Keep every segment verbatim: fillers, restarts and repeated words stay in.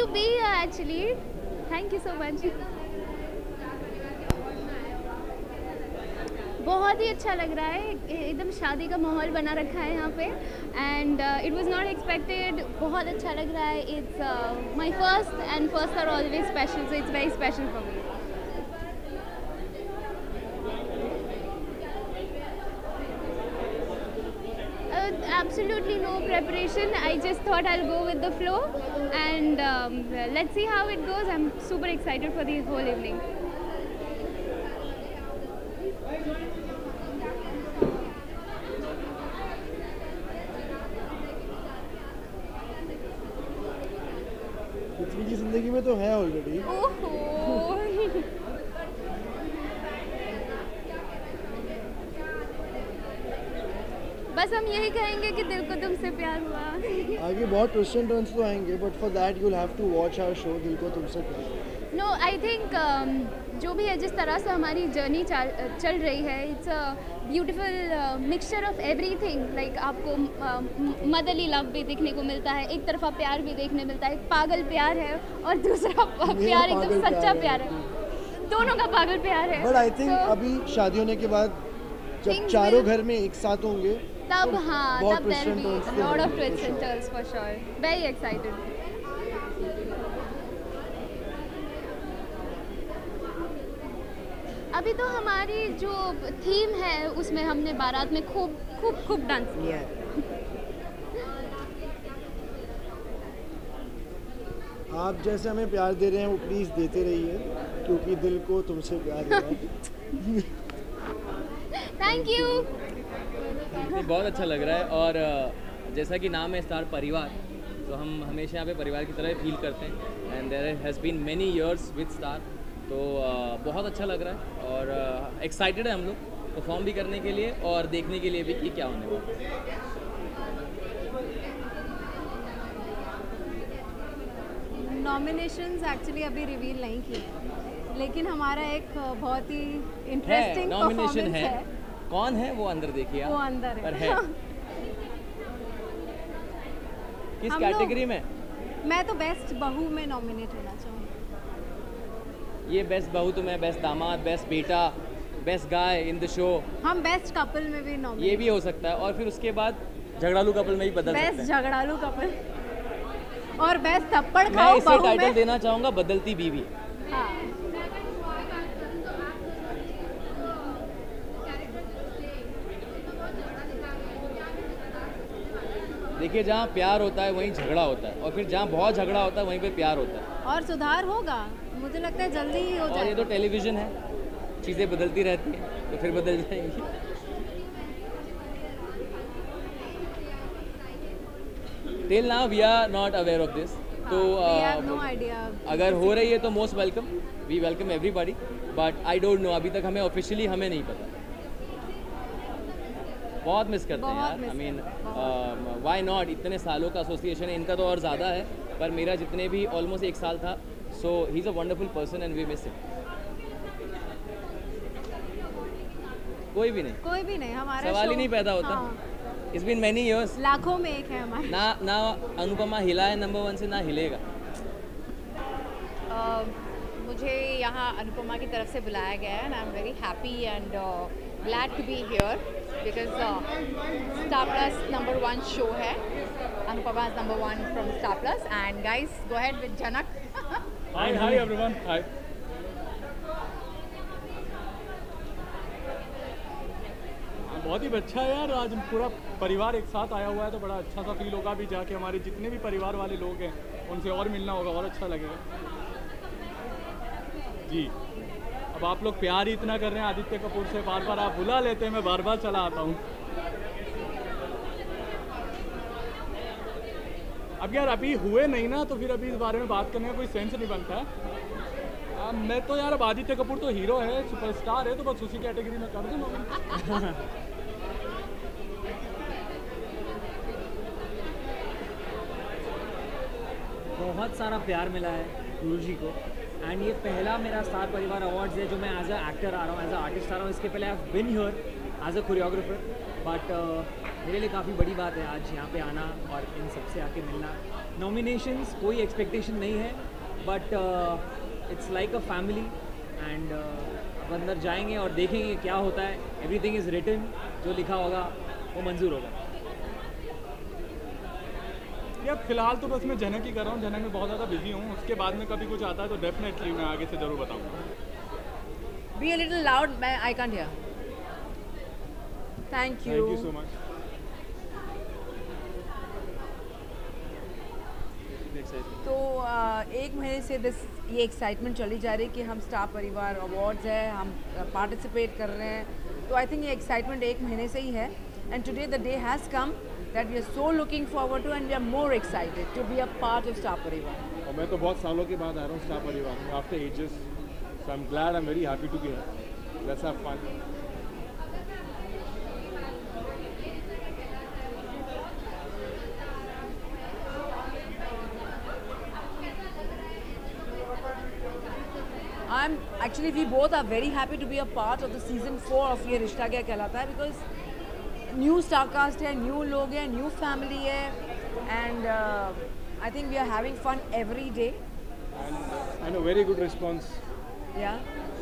to be here actually. Thank you so much. बहुत ही अच्छा लग रहा है, एकदम शादी का माहौल बना रखा है यहाँ पे and it was not expected. बहुत अच्छा लग रहा है. It's my first and first are always special, so it's very special for me. Absolutely no preparation. I just thought I'll go with the flow and um, let's see how it goes. I'm super excited for the whole evening. Prithvi की जिंदगी में तो है already. बस हम यही कहेंगे कि दिल को तुमसे प्यार हुआ. आगे बहुत ट्विस्ट एंड टर्न्स तो आएंगे but for that you will have to watch our show दिल को तुमसे प्यार. नो आई थिंक जो भी है, जिस तरह से हमारी जर्नी चल चल रही है, it's a beautiful mixture of everything. Like आपको मदरली लव भी देखने को मिलता है, एक तरफा प्यार भी देखने मिलता है, एक पागल प्यार है और दूसरा प्यार एकदम सच्चा प्यार है. दोनों का पागल प्यार है. बट आई थिंक अभी शादी होने के बाद जब चारों घर में एक साथ होंगे तब हाँ बहुत तब there twist and be turns lot of तो twist and turns for sure. Very excited. अभी तो हमारी जो थीम है उसमें हमने बारात में खूब खूब खूब डांस किया है. आप जैसे हमें प्यार दे रहे हैं वो प्लीज देते रहिए क्योंकि दिल को तुमसे प्यार है. Thank you. बहुत अच्छा लग रहा है और जैसा कि नाम है स्टार परिवार, तो हम हमेशा यहाँ पे परिवार की तरह फील करते हैं and there has been many years with Star. तो बहुत अच्छा लग रहा है और एक्साइटेड है हम लोग परफॉर्म भी करने के लिए और देखने के लिए भी कि क्या होने वाला है. नॉमिनेशंस एक्चुअली अभी रिवील नहीं किए हैं लेकिन हमारा एक बहुत ही इंटरेस्टिंग नॉमिनेशन है. है. कौन है वो अंदर देखिए आप. वो अंदर है. पर है. किस कैटेगरी में? मैं तो बेस्ट बहू में नॉमिनेट होना चाहूँगी. ये बेस्ट बहू तो मैं बेस्ट दामाद, बेस्ट बेटा, best guy in the show. हम बेस्ट कपल में भी नॉमिनेट. ये भी हो सकता है और फिर उसके बाद झगड़ालू कपल में भी बदल सकते हैं. बेस्ट झगड़ालू कपल और बेस्ट थप्पड़ मैं खाओ इसे बहू टाइटल में. देना चाहूँगा बदलती बीवी. हाँ. देखिए जहाँ प्यार होता है वहीं झगड़ा होता है और फिर जहाँ बहुत झगड़ा होता है वहीं पे प्यार होता है. और सुधार होगा, मुझे लगता है जल्दी ही हो और जाएगा. ये तो टेलीविज़न है, चीज़ें बदलती रहती हैं तो फिर बदल जाएंगी. Till now we are not aware of this. तो We have no idea. अगर हो रही है तो most welcome. We welcome everybody but I don't know, अभी तक हमें ऑफिशियली हमें नहीं पता. बहुत मिस करते हैं बहुत यार. I miss mean why not. इतने सालों का एसोसिएशन है, इनका तो और ज़्यादा है पर मेरा जितने भी ऑलमोस्ट एक साल था. So he is a wonderful person and we miss him. कोई भी नहीं, कोई भी नहीं. हमारा सवाल ही show- नहीं पैदा होता. हाँ, इट्स बीन मैनी इयर्स. लाखों में एक है हमारे. ना ना अनुपमा हिला है नंबर वन से, ना हिलेगा. Uh, मुझे यहाँ अनुपमा की तरफ से बुलाया गया है and I am very happy and glad to be here because Star Plus number one show है. Anupamaa is number one from Star Plus and guys go ahead with Janak. Hi hi everyone. Hi. बहुत ही अच्छा है यार, आज पूरा परिवार एक साथ आया हुआ है तो बड़ा अच्छा सा फील होगा. अभी जाके हमारे जितने भी परिवार वाले लोग हैं उनसे और मिलना होगा और अच्छा लगेगा जी. अब आप लोग प्यार ही इतना कर रहे हैं आदित्य कपूर से, बार बार आप बुला लेते हैं, मैं बार बार चला आता हूँ. अब यार अभी हुए नहीं ना तो फिर अभी इस बारे में बात करने का कोई सेंस नहीं बनता है. आ, मैं तो यार अब आदित्य कपूर तो हीरो है, सुपरस्टार है, तो बस उसी कैटेगरी में कर दूँ. बहुत सारा प्यार मिला है गुरु जी को एंड ये पहला मेरा स्टार परिवार अवार्ड्स है जो मैं एज अ एक्टर आ रहा हूँ, एज अ आर्टिस्ट आ रहा हूँ. इसके पहले I have been here as a choreographer but मेरे लिए काफ़ी बड़ी बात है आज यहाँ पे आना और इन सबसे आके मिलना. नॉमिनेशंस कोई एक्सपेक्टेशन नहीं है, but it's like a family and अब अंदर जाएंगे और देखेंगे क्या होता है. एवरीथिंग इज़ रिटन, जो लिखा होगा वो मंजूर होगा. यार फिलहाल तो बस मैं झनक ही कर रहा हूँ, झनक में बहुत ज़्यादा बिजी हूँ. उसके बाद में कभी कुछ आता है तो डेफिनेटली मैं आगे से ज़रूर बताऊँगा. Be a little loud, I can't hear. Thank you. Thank you so much. तो uh, एक महीने से दिस ये एक्साइटमेंट चली जा रही है कि हम स्टार परिवार अवार्ड्स है, हम पार्टिसिपेट कर रहे हैं. तो आई थिंक ये एक्साइटमेंट एक महीने से ही है. And today the day has come that we are so looking forward to and we are more excited to be a part of Star Parivaar. और मैं तो बहुत सालों के बाद आ रहा हूँ स्टार परिवार में, after ages. So I'm glad, I'm very happy to be here. Let's have fun. I'm actually we both are very happy to be a part of the season four of ये रिश्ता क्या कहलाता है, because new star cast है, new लोग हैं, new family है, and uh, I think we are having fun every day. And and a very good response. Yeah.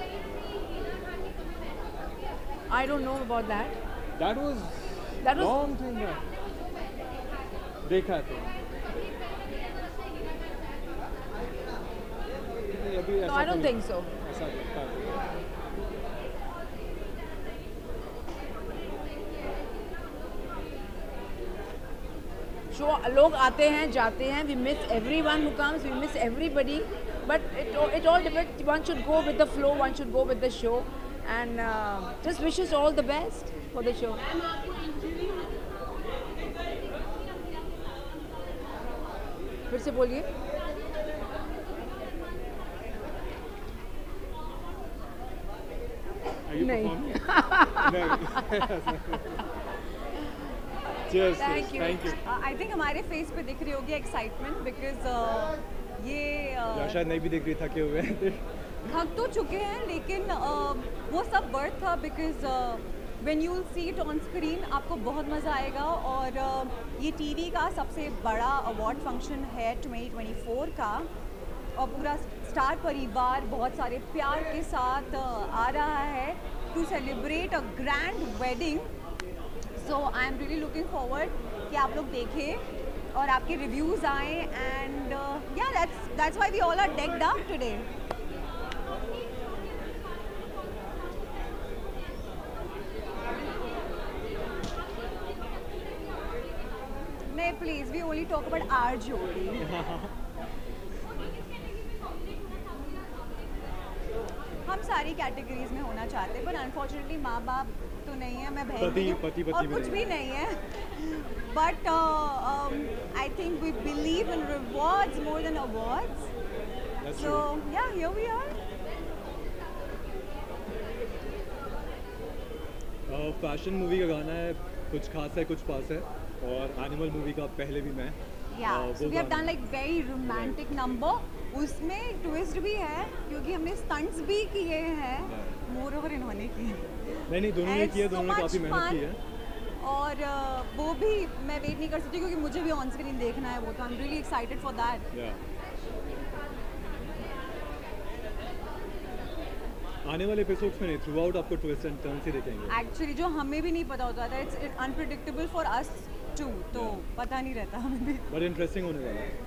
I don't know about that. That was That was long thing back. देखा तो. अभी no, ऐसा I don't तो think so. ऐसा लगता है. Show लोग आते हैं जाते हैं. We miss everyone who comes. We miss everybody. But it it all depends. One should go with the flow. One should go with the show. And uh, just wishes all the best for the show. फिर से बोलिए. नहीं. Cheers. Thank you. Thank you. I think हमारे face पे दिख रही होगी excitement, because ये या uh, शायद नहीं भी देख रही, थके हुए हैं. थक तो चुके हैं, लेकिन uh, वो सब वर्थ था. Because when you will see it on screen आपको बहुत मज़ा आएगा. और uh, ये टीवी का सबसे बड़ा अवार्ड फंक्शन है ट्वेंटी ट्वेंटी फोर का, और पूरा स्टार परिवार बहुत सारे प्यार के साथ uh, आ रहा है to celebrate a grand wedding. So I am really looking forward कि आप लोग देखें और आपके रिव्यूज़ आएँ. And yeah that's that's why we all are decked up today. नहीं, please we only talk about our jodi. हम सारी कैटेगरीज में होना चाहते हैं, पर अनफॉर्चुनेटली माँ बाप तो नहीं है, मैं बहन भी हूँ और कुछ भी नहीं है. But I think we believe in rewards more than awards. So yeah here we are. Fashion movie का गाना है, कुछ खास है कुछ पास है, और एनिमल मूवी का पहले भी मैं. Yeah so we have done like very romantic number. उसमें ट्विस्ट भी है क्योंकि हमने स्टंट्स भी किए हैं, मोर ओवर इन्होंने किए. नहीं नहीं दोनों ने किए, दोनों ने काफ़ी मेहनत की है. और uh, वो भी मैं वेट नहीं कर सकती क्योंकि मुझे भी ऑन स्क्रीन देखना है वो. तो I am really excited for that. आने वाले एपिसोड्स में नहीं, थ्रू आउट आपको ट्विस्ट एंड टर्न्स ही देखेंगे. एक्चुअली जो हमें भी नहीं पता होता था, it's unpredictable for us too. तो पता नहीं रहता हमें भी. बट इंटरेस्टिंग होने वाला है.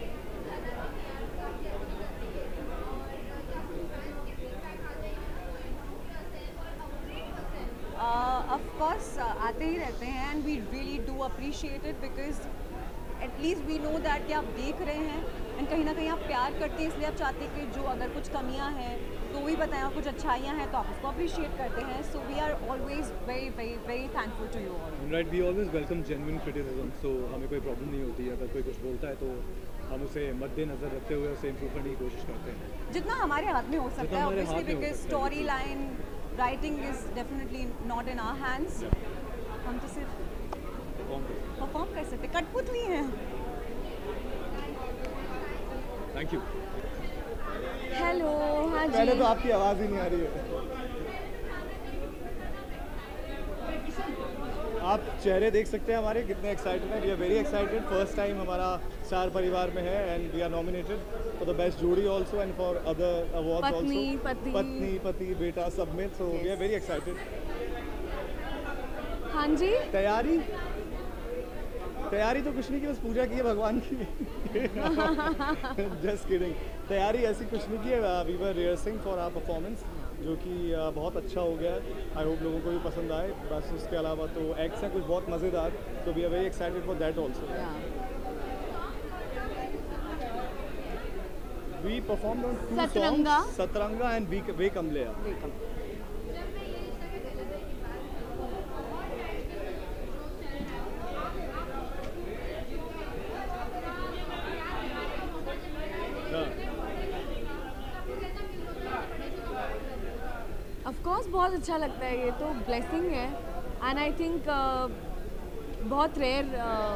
ऑफ कोर्स आते ही रहते हैं and we really do appreciate it, because at least we know that कि आप देख रहे हैं एंड कहीं ना कहीं आप प्यार करते हैं. इसलिए आप चाहते हैं कि जो अगर कुछ कमियां हैं तो वही बताएं, और कुछ अच्छाइयाँ हैं तो आप उसको अप्रिशिएट करते हैं. So we are always very very very thankful to you all. Right, we always welcome genuine criticism. So हमें कोई प्रॉब्लम नहीं होती है अगर कोई कुछ बोलता है तो हम उसे मद्देनजर रखते हुए उसे इम्प्रूव करने की कोशिश करते हैं जितना हमारे हाथ में हो सकता है. Obviously because story line writing is definitely not in our hands. हम तो सिर्फ परफॉर्म कर सकते, कठपुतली हैं. Thank you. हेलो. हाँ जी. पहले तो आपकी आवाज़ ही नहीं आ रही है. आप चेहरे देख सकते हैं हमारे कितने एक्साइटेड हैं। We are very excited, first time हमारा स्टार परिवार में है and we are nominated for the best jodi also and for other awards also. पत्नी, पति। पत्नी पति बेटा सब में, so we are very excited. हाँ जी, तैयारी तैयारी तो कुछ नहीं की, बस पूजा की है भगवान की। Just kidding. तैयारी ऐसी कुछ नहीं की है। We were rehearsing for our performance, जो कि uh, बहुत अच्छा हो गया है। आई होप लोगों को भी पसंद आए। बस उसके अलावा तो एक्ट्स हैं कुछ बहुत मज़ेदार, तो we are very excited for that also. We perform on two Satranga. Songs, Satranga and we way Kamleya. Of course बहुत अच्छा लगता है, ये तो ब्लेसिंग है एंड आई थिंक बहुत रेयर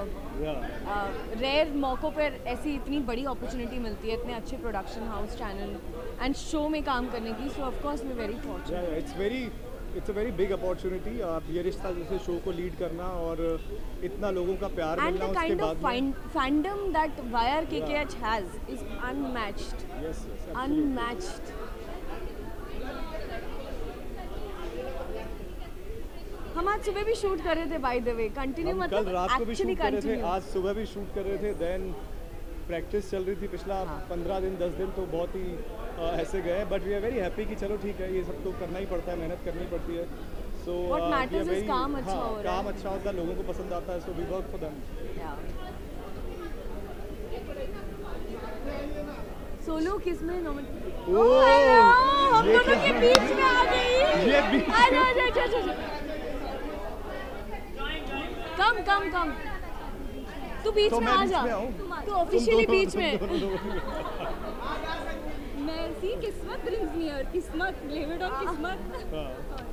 रेयर मौक़ों पर ऐसी इतनी बड़ी अपॉर्चुनिटी मिलती है, इतने अच्छे production house, channel and show में काम करने की। So of course we very fortunate. It's very it's a very big opportunity. ये रिश्ता जैसे शो को लीड करना और इतना लोगों का प्यार एंड मिलना द उसके काइंड बाद of fandom that Y R K K H has is unmatched, yes unmatched. हम आज सुबह भी शूट कर रहे थे बाय द वे, कंटिन्यू हम मतलब कल रात को भी एक्चुअली शूट कर रहे थे, कंटिन्यू। आज सुबह भी शूट कर रहे थे, देन प्रैक्टिस चल रही थी पिछला पंद्रह दिन दस दिन तो बहुत ही आ, ऐसे गए। But we are very happy कि चलो ठीक है, ये सब तो करना ही पड़ता है, मेहनत करनी पड़ती है। सो What matters is काम अच्छा हो रहा है। काम अच्छा होता है, लोगों को पसंद आता है, so we work for them. Solo किस में नॉमिनेट? ओह, हम ये दोनों के क्या? बीच में आ गई। ये बीच आ जा, आ जा, आ जा, आ जा। कम कम कम तू बीच तो में मैं आ बीच जा, में आऊं? तू ऑफिशियली तुम दोनों- बीच में। तुम दोनों- मैं see kismat brings near, kismat blame it on kismat. हाँ।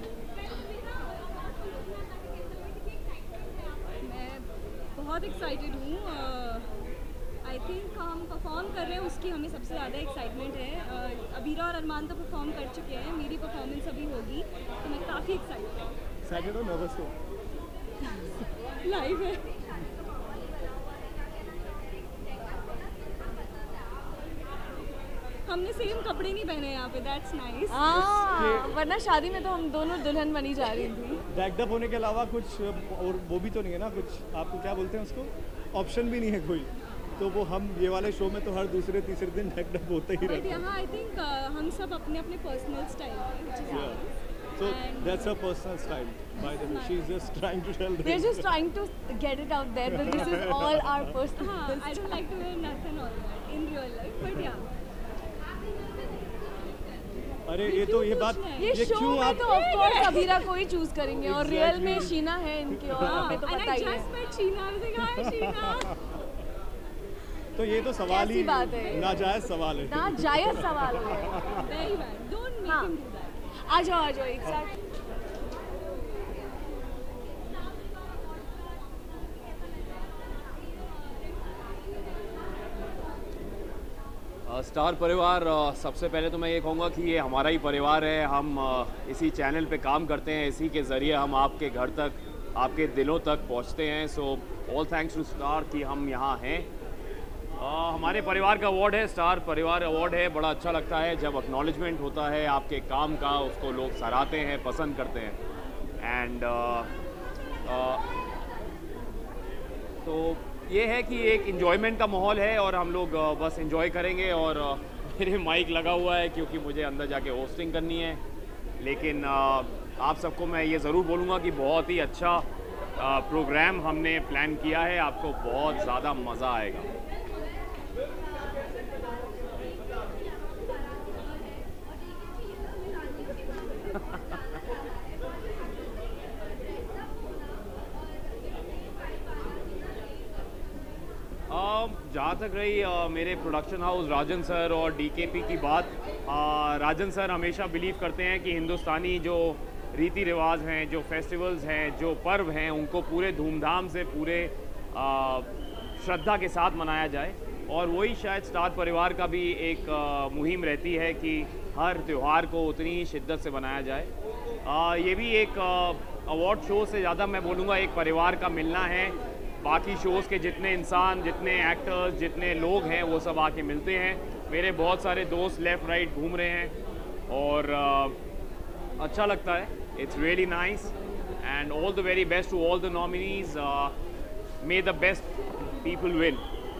मैं बहुत एक्साइटेड हूँ। आई थिंक हम परफॉर्म कर रहे हैं, उसकी हमें सबसे ज़्यादा एक्साइटमेंट है। uh, अबीरा और अरमान तो परफॉर्म कर चुके हैं, मेरी परफॉर्मेंस अभी होगी, तो मैं काफ़ी एक्साइटेड हूँ। एक्साइटेड हो, नर्वस हो? लाइव है। हमने सेम कपड़े नहीं पहने यहाँ पे, दैट्स नाइस। हाँ, वरना शादी में तो हम दोनों दुल्हन बनी जा रही थी। डेक्ड अप होने के अलावा कुछ और वो भी तो नहीं है ना, कुछ आपको क्या बोलते हैं उसको, ऑप्शन भी नहीं है कोई। तो वो हम ये वाले शो में तो हर दूसरे तीसरे दिन डेक्ड अप होते ही बट रहते हैं। यहाँ आई थिंक हम सब अपने अपने पर्सनल स्टाइल है। So that's her personal style, by the way. She's just trying to tell them. They're just trying to get it out there that this is all our personal. हाँ, I don't like to wear nothing all that in real life, but yeah. अरे ये तो ये बात ये ये show क्यों में आप तो ऑफ कोर्स अबीरा को ही चूज करेंगे और रियल में Exactly. शीना है इनकी, और हमें तो And पता I ही है। just met Sheena. I was like, hi Sheena. तो ये तो सवाल कैसी ही बात है? नाजायज सवाल है। ना जायज सवाल है। Very bad. Don't make हाँ। him do that. आ जाओ आ जाओ एक साथ। स्टार परिवार, अ, सबसे पहले तो मैं ये कहूँगा कि ये हमारा ही परिवार है। हम अ, इसी चैनल पे काम करते हैं, इसी के ज़रिए हम आपके घर तक, आपके दिलों तक पहुँचते हैं। So all thanks to Star कि हम यहाँ हैं। अ, हमारे परिवार का अवार्ड है, स्टार परिवार अवार्ड है। बड़ा अच्छा लगता है जब एक्नॉलेजमेंट होता है आपके काम का, उसको लोग सराहते हैं, पसंद करते हैं। एंड तो ये है कि एक इन्जॉयमेंट का माहौल है और हम लोग अ, बस इन्जॉय करेंगे। और अ, मेरे माइक लगा हुआ है क्योंकि मुझे अंदर जाके होस्टिंग करनी है। लेकिन अ, आप सबको मैं ये ज़रूर बोलूँगा कि बहुत ही अच्छा अ, प्रोग्राम हमने प्लान किया है, आपको बहुत ज़्यादा मज़ा आएगा। जहाँ तक रही अ, मेरे प्रोडक्शन हाउस राजन सर और डीकेपी की बात, अ, राजन सर हमेशा बिलीव करते हैं कि हिंदुस्तानी जो रीति रिवाज हैं, जो फेस्टिवल्स हैं, जो पर्व हैं, उनको पूरे धूमधाम से, पूरे अ, श्रद्धा के साथ मनाया जाए। और वही शायद स्टार परिवार का भी एक अ, मुहिम रहती है कि हर त्यौहार को उतनी ही शिद्दत से मनाया जाए। अ, ये भी एक अ, अवार्ड शो से ज़्यादा मैं बोलूँगा एक परिवार का मिलना है। बाकी शोज़ के जितने इंसान, जितने एक्टर्स, जितने लोग हैं वो सब आके मिलते हैं। मेरे बहुत सारे दोस्त लेफ़्ट राइट घूम रहे हैं और uh, अच्छा लगता है। It's really nice and all the very best to all the nominees. May the best people win.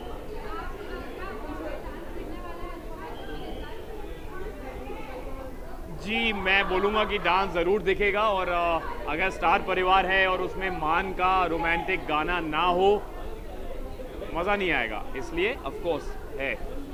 जी मैं बोलूँगा कि डांस ज़रूर दिखेगा और uh, अगर स्टार परिवार है और उसमें मान का रोमांटिक गाना ना हो मज़ा नहीं आएगा, इसलिए ऑफ कोर्स है।